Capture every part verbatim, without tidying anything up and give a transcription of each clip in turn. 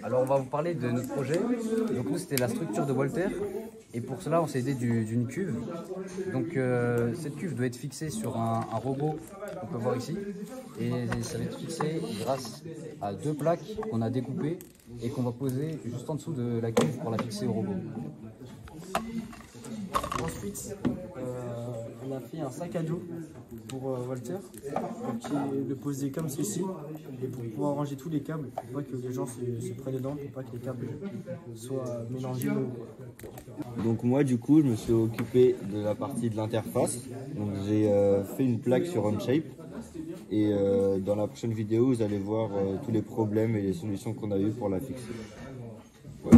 Alors on va vous parler de notre projet. Donc nous c'était la structure de Walter et pour cela on s'est aidé du- d'une cuve. Donc euh, cette cuve doit être fixée sur un, un robot qu'on peut voir ici et ça va être fixé grâce à deux plaques qu'on a découpées et qu'on va poser juste en dessous de la cuve pour la fixer au robot. Ensuite, euh, on a fait un sac à dos pour euh, Walter, donc qui est de poser comme ceci, et pour pouvoir ranger tous les câbles, pour pas que les gens se, se prennent dedans, pour pas que les câbles soient mélangés. Donc moi du coup je me suis occupé de la partie de l'interface. Donc j'ai euh, fait une plaque sur Onshape et euh, dans la prochaine vidéo vous allez voir euh, tous les problèmes et les solutions qu'on a eu pour la fixer. Voilà.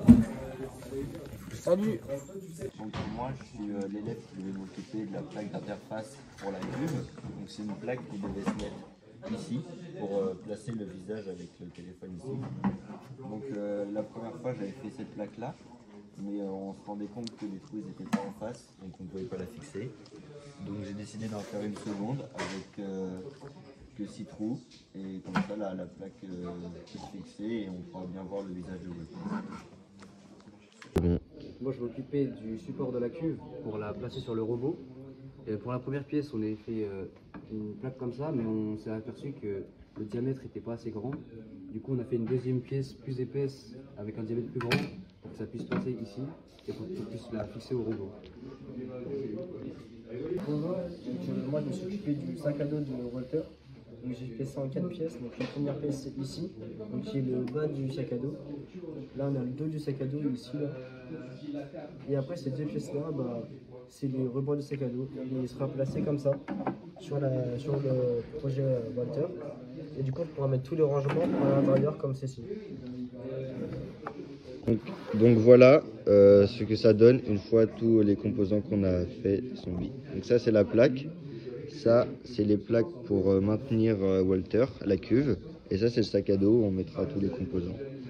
Salut! Donc moi je suis euh, l'élève qui devait m'occuper de la plaque d'interface pour la cuve. Donc c'est une plaque qui devait se mettre ici pour euh, placer le visage avec le téléphone ici. Donc euh, la première fois j'avais fait cette plaque là, mais euh, on se rendait compte que les trous n'étaient pas en face, donc on ne pouvait pas la fixer. Donc j'ai décidé d'en faire une seconde avec euh, que six trous, et comme ça la, la plaque euh, peut se fixer et on pourra bien voir le visage de Walter. Moi je m'occupais du support de la cuve pour la placer sur le robot. Et pour la première pièce on a fait euh, une plaque comme ça, mais on s'est aperçu que le diamètre n'était pas assez grand. Du coup on a fait une deuxième pièce plus épaisse avec un diamètre plus grand pour que ça puisse passer ici et pour qu'on puisse la fixer au robot. Bonjour, donc, euh, moi je me suis occupé du sac à dos de Walter. Donc j'ai fait ça en quatre pièces. Donc la première pièce c'est ici, donc qui est le bas du sac à dos. Là on a le dos du sac à dos ici là. Et après ces deux pièces là, bah, c'est les rebords du sac à dos. Il sera placé comme ça sur, la, sur le projet Walter. Et du coup on pourra mettre tous les rangements à l'intérieur comme ceci. Donc, donc voilà euh, ce que ça donne une fois tous les composants qu'on a fait sont mis. Donc ça c'est la plaque, ça c'est les plaques pour euh, maintenir euh, Walter, la cuve, et ça c'est le sac à dos où on mettra tous les composants.